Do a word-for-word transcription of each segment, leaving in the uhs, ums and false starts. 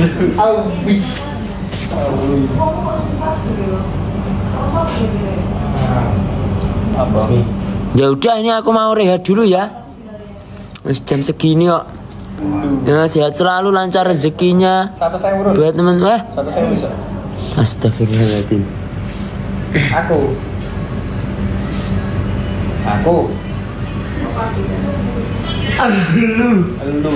Alwi. Apa? Ya udah, ini aku mau rehat dulu ya. Wis jam segini kok. Ya, sehat selalu, lancar rezekinya. Satu saya urut. Buat temen eh. Satu saya bisa. Astagfirullahaladzim. Aku. Aku. Lu. Lu.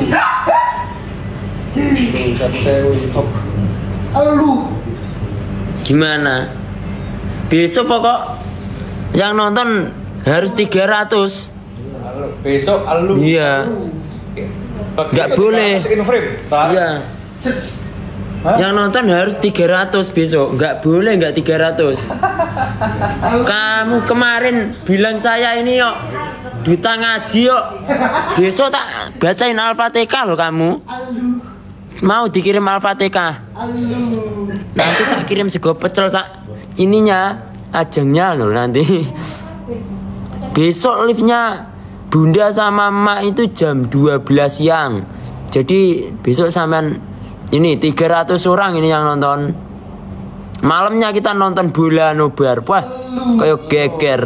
Lu satu saya urut. Lu. Gimana? Besok pokok yang nonton harus tiga ratus. Besok alu. Iya. Nggak boleh. Iya. Yang nonton harus tiga ratus besok. Nggak boleh nggak tiga ratus. Kamu kemarin bilang saya ini yuk duta ngaji yuk. Besok tak bacain Al-Fatihah loh kamu. Mau dikirim Al-Fatihah. Nanti tak kirim sego pecel sak ininya ajengnya loh nanti. Besok liftnya Bunda sama Emak itu jam dua belas siang. Jadi besok sampean ini tiga ratus orang ini yang nonton. Malamnya kita nonton bola nobar. Wah, kayak geger.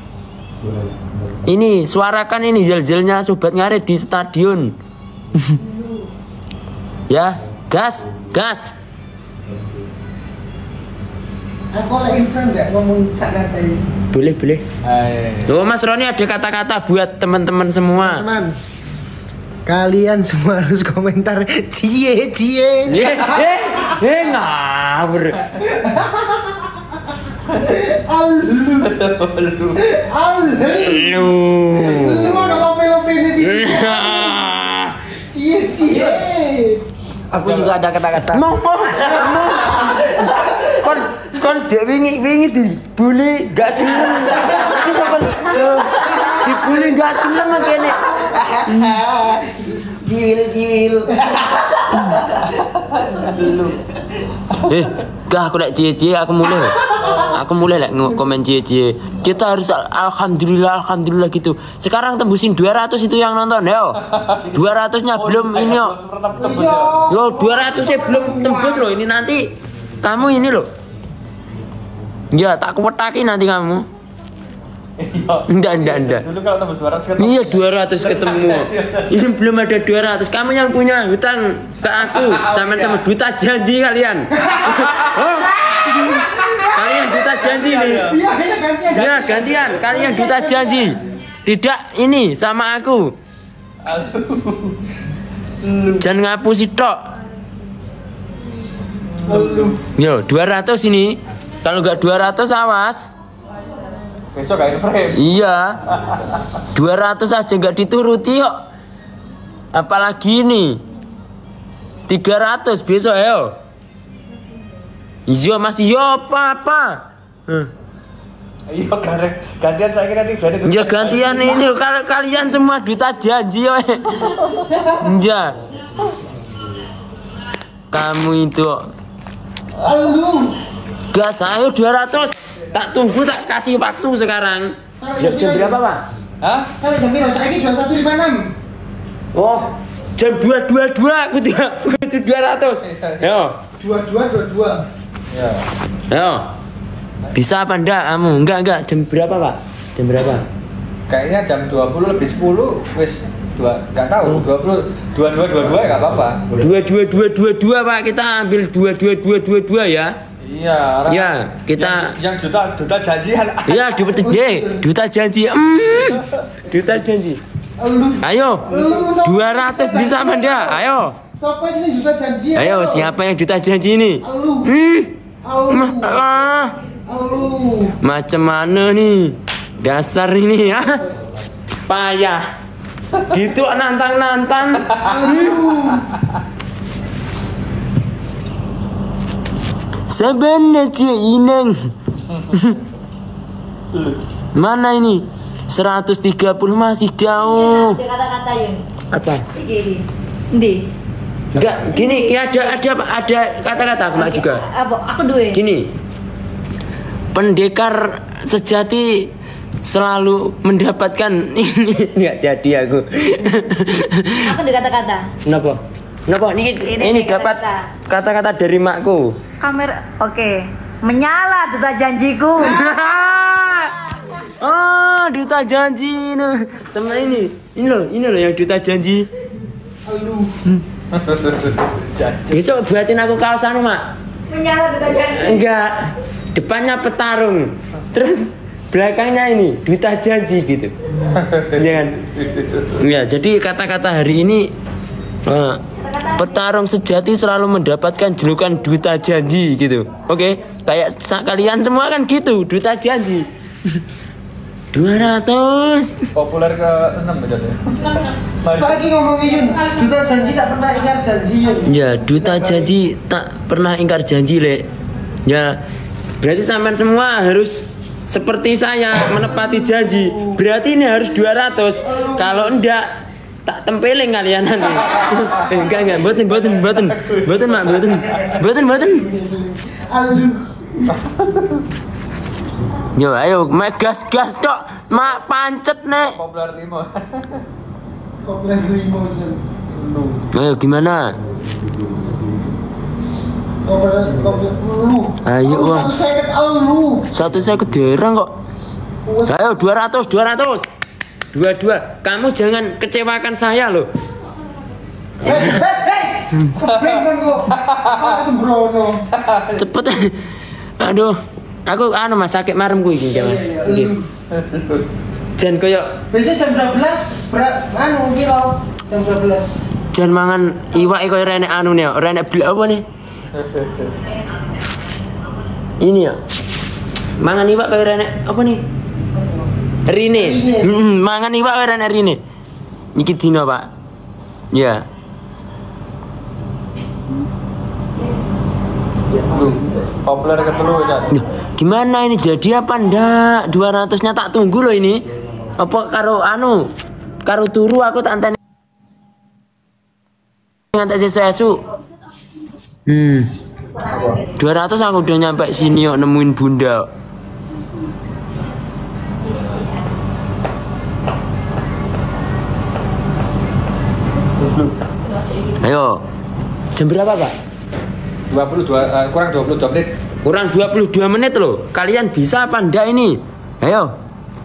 Ini suarakan ini jel-jelnya sobat ngarit di stadion. Ya, gas, gas. Aku lagi info nggak ngomong sana tadi. Boleh, boleh. Loh, Mas Roni ada kata-kata buat teman-teman semua. Teman, kalian semua harus komentar cie cie. Eh, eh, eh ngawur. Alu, Alu. alu. Lu. Lu mau lope-lope ini di cie cie. Aku juga ada kata-kata. Mau, mau, mau. Kon, kon dek wingi wingi dibully gak gelem. Iki sampe dibully gak gelem kene. Jiwil jiwil. Eh, dah aku nak cie-cie aku mulai. Aku mulai lah komen cie-cie. Kita harus alhamdulillah alhamdulillah gitu. Sekarang tembusin dua ratus itu yang nonton yo. dua ratus-nya belum ini yo. Yo dua ratus-nya belum tembus loh. Ini nanti kamu ini loh. Ya tak kuwetaki nanti kamu. Enggak, enggak, enggak. Dulu kalau tembus dua ratus ketemu. Iya dua ratus ketemu. Ini belum ada dua ratus. Kamu yang punya hutang ke aku. Sama-sama duta janji kalian. Oh. Kalian duta janji nih. Iya iya gantian. Ya gantian. Kalian duta janji. Tidak ini sama aku. Jangan ngapusi tok. Yo dua ratus ini. Kalau enggak dua ratus awas. Besok kayak frame. Iya. dua ratus aja nggak dituruti kok. Apalagi ini. tiga ratus besok ayo. Iya masih yo apa-apa. Huh. Iya karek gantian saya kira nanti jadi. Ya gantian ini kalau kalian semua duta janji yo. Iya. Kamu itu. Alu. Gas ayo dua ratus. Tak tunggu tak kasih waktu sekarang. Jam berapa, Pak? Hah? Sampai jam berapa? Saya ini dua satu lima enam. Oh, jam dua dua dua aku itu dua ratus. Yo. Dua dua dua dua. Ya. Yo. Bisa apa enggak kamu? Enggak, enggak. Jam berapa, Pak? Jam berapa? Kayaknya jam dua puluh lebih sepuluh wis dua enggak tahu dua puluh dua dua dua dua enggak apa-apa. dua dua dua dua dua Pak. Kita ambil dua dua dua dua dua ya. Iya, orang Ya, kita yang, yang juta juta janjian. Iya, duta duta janji. Mm, duta janji. Alu. Ayo. dua ratus bisa apa enggak? Ayo. Siapa ini juta janji? Ayo, siapa yang duta janji ini? Alu. Hmm. Alu. Alah. Alu. Macam mana nih? Dasar ini ya. Payah. Gitu nantang-nantang. Sebenarnya ineng. Mana ini? seratus tiga puluh masih jauh. Ada kata-kata Yun. Apa? Iki. Ndi? Enggak, gini, ada ada ada kata-kata aku juga. Apa? Aku duwe. Gini. Pendekar sejati selalu mendapatkan ini. Enggak jadi aku. Aku duwe kata-kata. Kenapa? Napa ini Ini ini nih dapat kata-kata. kata-kata dari makku. Kamera, oke. Menyala duta janjiku. Oh, duta janji nih. Teman ini. Ini loh, ini loh yang duta janji. Aduh. Besok buatin aku kaos anu, Mak. Menyala duta janji. Enggak. Depannya petarung. Terus belakangnya ini duta janji gitu. Iya kan? Ya, jadi kata-kata hari ini uh, petarung sejati selalu mendapatkan julukan duta janji gitu. Oke, kayak kalian semua kan gitu, duta janji. dua ratus Populer ke enam aja deh. Lagi ngomongin Yun, duta janji tak pernah ingat janji Yun. Ya, duta janji tak pernah ingkar janji, Le. Ya, berarti sampean semua harus seperti saya menepati janji. Berarti ini harus dua ratus. Kalau enggak tak tempeling kalian nanti. Eh, enggak enggak, mboten mboten mboten. Mboten, Mak, mboten. Mboten mboten. Aduh. Yo, ayo, mek gas-gas tok. Mak pancet nek. Populer lima. Komplain limousine. Ayo gimana? Komplain komplain lu. Ayo, Lu Wang. Satu seket lu. Satu saya kederang kok. Ayo dua ratus, dua ratus. Dua-dua. Kamu jangan kecewakan saya loh. Hei, hei, hei. Komplain kan kok. Ah, sembrono. Cepet. Aduh. Aku anu Mas sakit marem kuwi iki, Mas. Nggih. Jan koyo Biasanya jam dua belas, berat, anu, kilo, jam dua belas. jan mangan iwak koyo ora enek anune, ora enek blek apa nih? Ini ya. Mangan iwak koyo ora enek apa nih? Rine. Heeh, mangan iwak koyo ora enek rine. Iki dino, Pak. Ya. Populer ke telu aja. Duh, gimana ini jadi apa ndak? dua ratus-nya tak tunggu loh ini. Apa karo anu? Karo turu aku tak anteni ngantek sesu-esu. Hmm. dua ratus aku udah nyampe sini yuk nemuin Bunda. Ayo. Jam berapa, Pak? dua puluh dua uh, kurang dua puluh dua menit. Kurang dua puluh dua menit loh. Kalian bisa apa ndak ini? Ayo.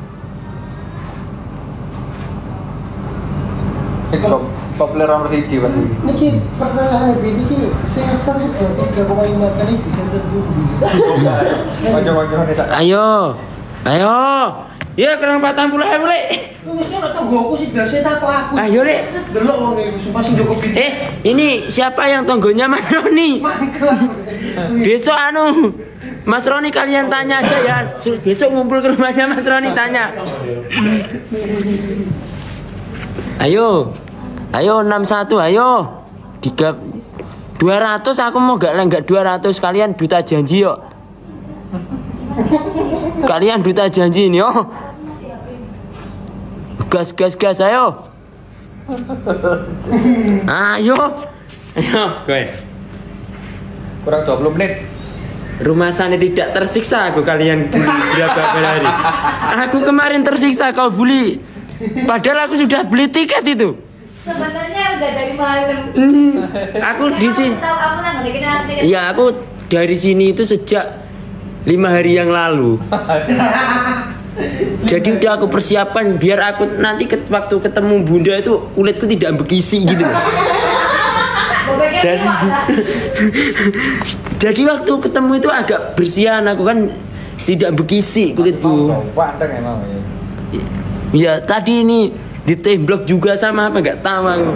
Pop- Populer nomor siji Mas. Niki pertanyaan ini niki sing seru ya tiga koma lima kali bisa terbukti. Macam-macam nih sak. Ayo. Ayo. Ya kurang patang puluh ribu, Le. Mesti ora tonggoku sih biasa tak kok aku. Ayo, Le. Delok wong iki sumpah sing Joko Bidi. Eh, ini siapa yang tonggonya Mas Roni? Mangkel. Besok anu Mas Roni kalian tanya aja ya. Su- Besok ngumpul ke rumahnya Mas Roni tanya. Ayo. Ayo enam satu, ayo. Tiga dua ratus aku mau gak enggak dua ratus kalian duta janji yuk. Kalian duta janji ini yo. Gas gas gas ayo. Ayo. Ayo, gue. Kurang dua puluh menit. Rumah sana tidak tersiksa aku kalian bully berapa kali. Aku kemarin tersiksa kau bully. Padahal aku sudah beli tiket itu. Sebenarnya udah dari malam. Aku di sini. Tahu aku nang ngene nanti. Iya, aku dari sini itu sejak lima hari yang lalu. Jadi udah aku persiapan biar aku nanti ke, waktu ketemu Bunda itu kulitku tidak bekisi gitu. Jadi, jadi waktu ketemu itu agak bersihan aku kan tidak bekisi kulitku. Panteng emang. Ya tadi ini ditembak juga sama apa nggak tahu aku.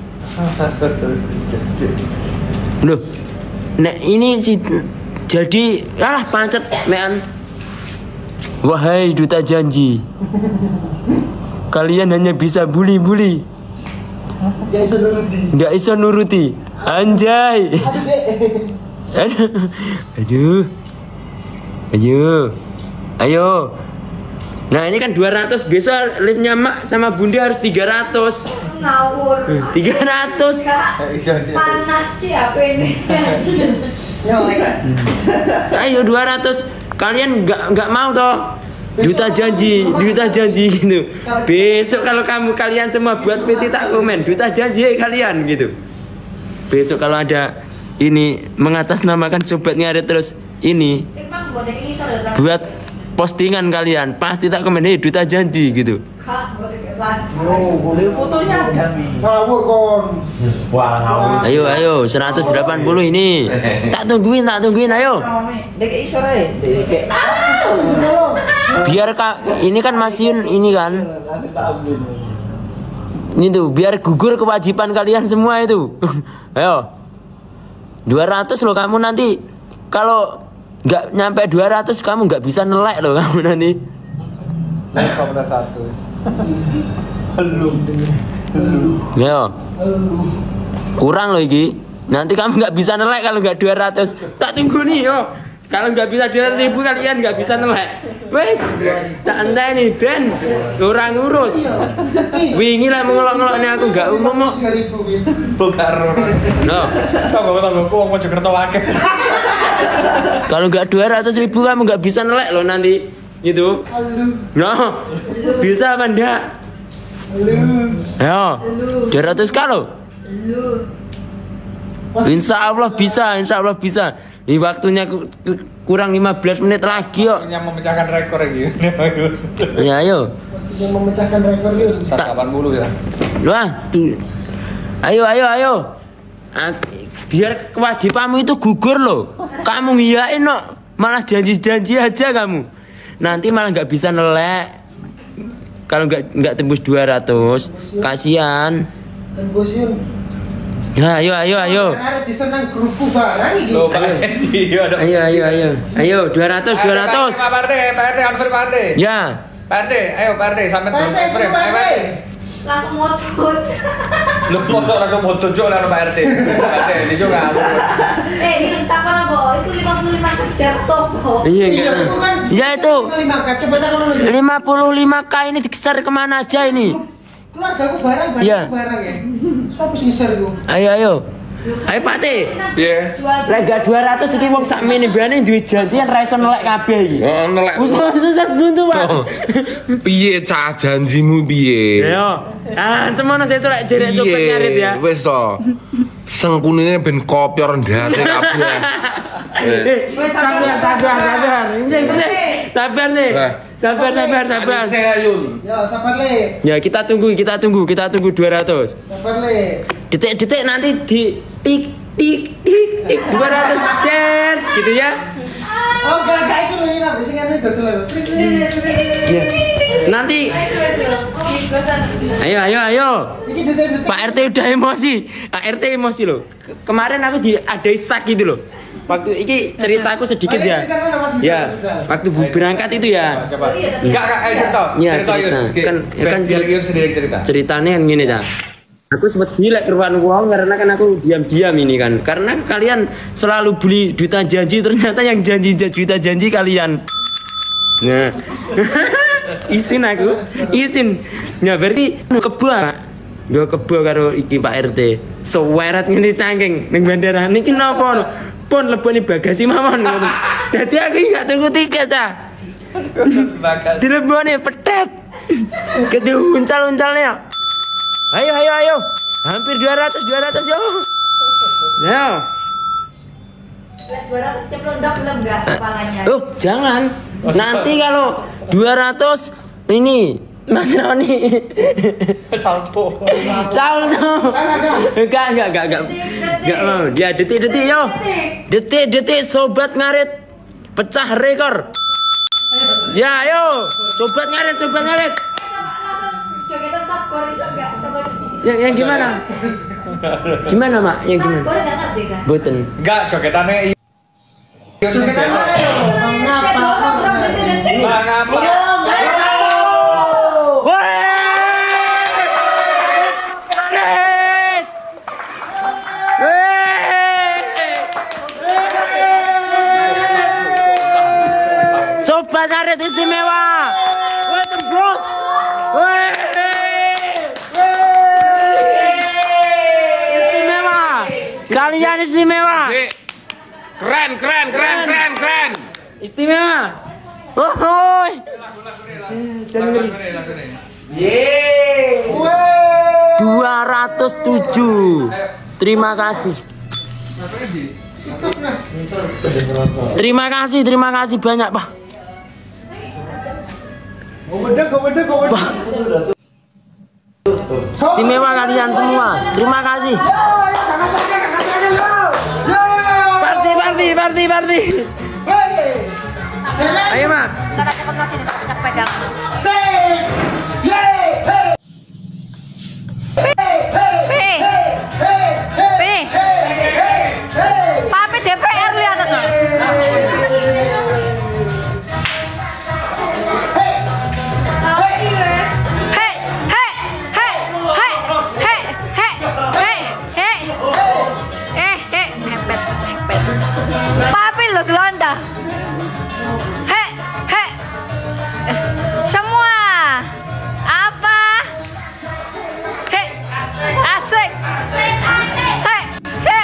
Loh, nah ini si jadi alah pancet mean. Wahai duta janji, kalian hanya bisa bully-bully, Ya iso nuruti. nggak iso nuruti. Anjay. Aduh, ayo, ayo. Nah ini kan dua ratus, besok liftnya Mak sama Bunda harus tiga ratus. Ngawur. tiga ratus. Panas sih H P ini. Ya lek. Ayo dua ratus. Kalian nggak nggak mau toh? Duta janji, duta janji gitu. Besok kalau kamu kalian semua buat P T tak komen, duta janji kalian gitu. besok kalau ada ini mengatasnamakan sobat ngarit terus ini buat postingan kalian pasti tak komen hei duta janji gitu. Oh, boleh fotonya ada nih. Ngawur kon. Wah, ngawur. Ayo ayo seratus delapan puluh ini. Tak tungguin, tak tungguin ayo. Dek isor ae. Dek. Biar Kak ini kan masih ini kan. Ini tuh biar gugur kewajiban kalian semua itu. Ayo. dua ratus loh kamu nanti. Kalau nggak nyampe dua ratus kamu nggak bisa nelek loh kamu nanti. Nah, nomor satu. Belum. Yo. Kurang loh iki. Nanti kamu nggak bisa nelek kalau nggak dua ratus. Tak tunggu nih yo. Kalau nggak bisa dua ratus ribu kalian nggak bisa nelek. Wes. Tak entah nih Ben. Kurang urus. Wingi lah mengelok-ngelok nih aku nggak umum kok. Bukan. No. Tunggu-tunggu wong Mojokerto akeh. Kalau nggak dua ratus ribu kamu nggak bisa nelek loh nanti itu. No, bisa apa enggak? Ya, dua ratus kalau. Insya Allah bisa, insya Allah bisa. Ini waktunya ku, ku, kurang lima belas menit lagi kok. Yang memecahkan rekor lagi. Ya ayo. Yang memecahkan rekor yuk. seratus delapan puluh ya. Wah, tuh. Ayo ayo ayo. Biar kewajibanmu itu gugur loh. Kamu ngiyain no, malah janji-janji aja kamu. Nanti malah nggak bisa nelek. Kalau nggak nggak tembus dua ratus, kasihan. Tembus yun. Ya, ayo ayo ayo. Ada disenang grupku barang ini. Loh, Pak Edi, ada. Ayo ayo ayo. Ayo dua ratus dua ratus. Pak R T, Pak R T, konfirm Pak R T. Ya. Pak R T, ayo Pak R T sampai Pak R T, frame. Pak Ayo R T. Pak R T. Langsung motor. Lu mosok langsung moto jo lah Pak R T. Pak R T, ini juga kamu. Eh, ini takon apa? Itu lima puluh lima kerja sopo. Iya Iya, enggak. itu kan. Ya itu. lima K, coba tak kalau lagi. lima puluh lima K ini dikeser kemana aja ini? Keluarga aku barang, barang Iya. aku barang ya. Siapa sih ngeser itu? Ayo ayo. Ayo Pak T. Piye? Lek gak dua ratus iki wong sak mene brane duwe janjian ra iso nelek kabeh iki. Heeh, nelek. Susah buntu, Pak. Piye cah janjimu piye? Yo. Ah, temono sesuk lek jerek sopet ngarit ya. Wis to. Sengkunine ben kopior ndase kabeh. Eh, sabar, sabar, sabar. Sing sabar nih. Sabar, sabar, sabar. Ayun. Ya, sabar le. Ya, kita tunggu, kita tunggu, kita tunggu dua ratus. Sabar le. Detik-detik nanti di tik tik tik tik dua ratus cent gitu ya. Oh, gak itu loh ini apa sih kan itu tuh. Ya. Nanti ayo ayo ayo. Iki detik-detik. Pak R T udah emosi. Pak R T emosi loh. Ke- Kemarin aku di ada sak gitu loh. Waktu iki ceritaku sedikit ya. Ya, waktu bu- berangkat itu ya. Coba. Enggak, enggak, ayo cerita. Iya, Cerita cerita. Yun. Kan kan Biar Yun sendiri cerita. ceritanya yang gini Cak. Aku sempat gila ke ruang uang karena kan aku diam-diam ini kan. Karena kalian selalu beli duta janji ternyata yang janji duta janji kalian. Nah. Isin aku, isin. Ya berarti kebo. Gue kebo karo iki Pak R T. Seweret ngene cangking ning bandara niki napa? Pon leboni bagasi mawon ngono. Dadi aku enggak tunggu tiket, Cak. Bagas. Dileboni petet. Gede uncal-uncalnya. Ayo ayo ayo. Hampir dua ratus dua ratus yo. Nah. Lek dua ratus ceplok belum enggak kepalanya. Oh, jangan. Nanti kalau dua ratus ini Mas Roni. Salto. Saldo. Enggak, enggak, enggak, enggak. Enggak mau. Dia detik-detik yo. Detik-detik sobat ngarit pecah rekor. Ya, ayo. Sobat ngarit, sobat ngarit. Jogetan sabor iso enggak? Yang, yang gimana? Gimana, Mak? Yang gimana? Sabor enggak ngerti kan? Boten. Enggak, jogetannya i- Jogetan ayo. Mengapa? Bang apa? Sobat ngarit istimewa. Welcome bros. Istimewa. Kalian istimewa. Keren, keren, keren, keren, keren. Istimewa. Wohoi. dua ratus tujuh. Terima kasih. Terima kasih, terima kasih banyak, Pak. Pak. Istimewa kalian semua. Terima kasih. Party, party, party, party. Ayo, Mak. pegang. Papi D P R lihat tuh. Papi lo gelonda. He, he. Semua. Apa? He. Asik. He, he.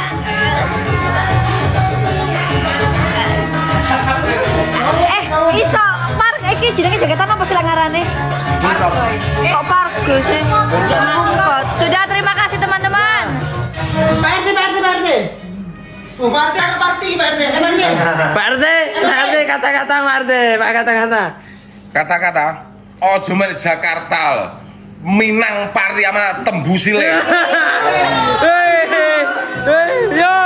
Eh, iso park iki jenenge jaketan apa sih ngarane? Kok park sih? Sudah, terima kasih teman-teman. Party, party, party. Oh, party apa party, party? Eh, party. Party, party, kata-kata party, Pak kata-kata. Kata-kata, ojo men Jakarta lho. Minang party ama tembusi le. Hei, hei, yo.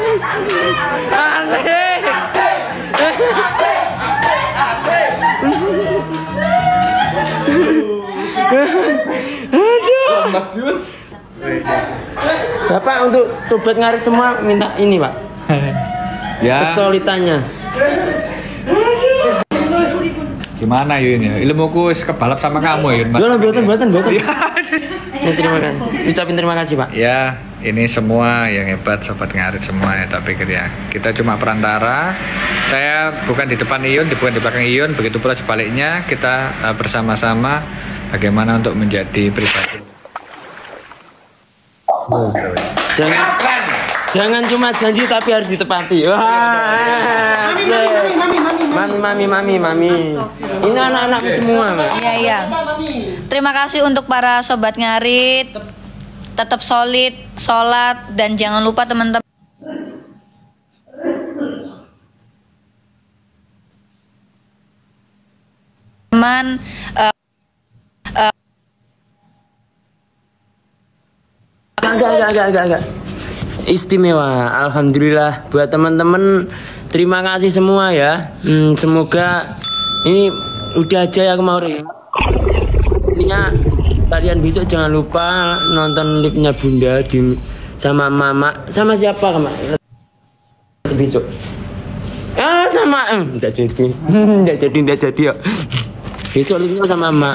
Asik. Aduh. Mas Yun. Bapak untuk sobat ngarit semua minta ini, Pak. Ya. Kesulitannya. Gimana Yun ya? Ilmuku wis kebalap sama kamu Yun. Yo lah, buatan, buatan, buatan. Ya, terima kasih. Ucapin terima kasih, Pak. Ya, ini semua yang hebat sobat ngarit semua ya, tak pikir ya. Kita cuma perantara. Saya bukan di depan Iyun, bukan di belakang Iyun, begitu pula sebaliknya kita uh, bersama-sama bagaimana untuk menjadi pribadi. Oh. Jangan, jangan cuma janji tapi harus ditepati. Wah, mami, mami, mami, mami. Ini anak-anakmu semua, Mbak. Iya, iya. Terima kasih untuk para sobat ngarit. Tetap solid, sholat, dan jangan lupa teman-teman. Teman, uh, uh, Agak, agak, agak, agak, agak. Istimewa, alhamdulillah buat teman-teman. Terima kasih semua ya. Hmm, semoga ini udah aja ya kemarin. Intinya kalian besok jangan lupa nonton live-nya Bunda di sama Mama, sama siapa kemarin besok? Ah sama, eh, enggak jadi, enggak jadi, enggak jadi ya. Besok live-nya sama Mama.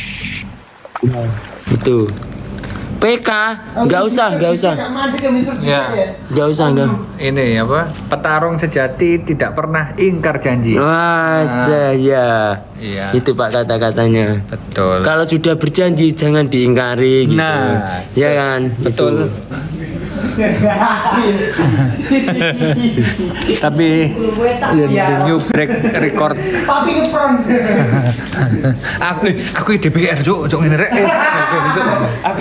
Itu. P K, nggak usah, nggak usah, Ya. nggak usah, nggak. Ini apa? Petarung sejati tidak pernah ingkar janji. Wah, saya. Iya. Itu Pak kata-katanya. Betul. Kalau sudah berjanji jangan diingkari gitu. Nah, ya kan? betul. Itu. Tapi ya, new break record. Papi ngepron. Aku aku D P R cuk, cuk ngene rek. Aku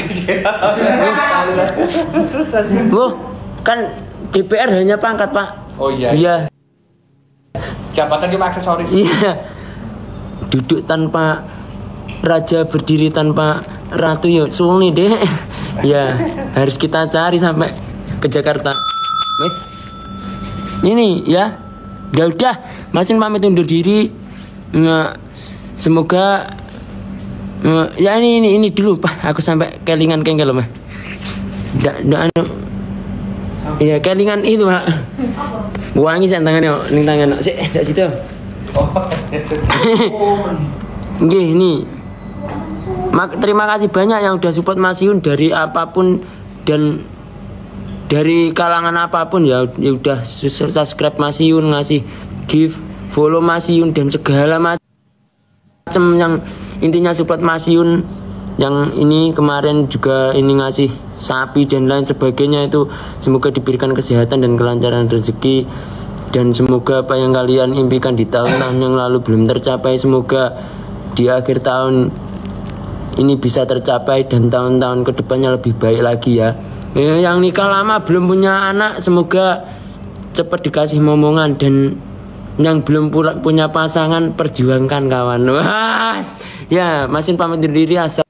Loh, kan D P R hanya pangkat, Pak. Oh iya. Iya. Jabatan cuma aksesoris. Iya. Duduk tanpa raja, berdiri tanpa ratu ya sulit deh. Ya, harus kita cari sampai ke Jakarta. Wes. Ini ya. Ya udah, Masin pamit undur diri. Nggak, semoga nggak, ya ini ini ini dulu Pak. Aku sampai kelingan kengkel loh, Mas. Nggak, nggak anu. Iya, kelingan itu, Pak. Wangi sih tangannya, ning tangan. Sik, ndak situ. Oh. Nggih, ini. Mak, terima kasih banyak yang udah support Mas Yun dari apapun dan dari kalangan apapun ya, ya udah subscribe Mas Yun, ngasih gift, follow Mas Yun dan segala macam yang intinya support Mas Yun. Yang ini kemarin juga ini ngasih sapi dan lain sebagainya, itu semoga diberikan kesehatan dan kelancaran rezeki, dan semoga apa yang kalian impikan di tahun-tahun yang lalu belum tercapai, semoga di akhir tahun ini bisa tercapai dan tahun-tahun kedepannya lebih baik lagi ya. Ya, yang nikah lama belum punya anak semoga cepat dikasih momongan, dan yang belum punya pasangan perjuangkan kawan. Wah, ya Masin pamit undur diri.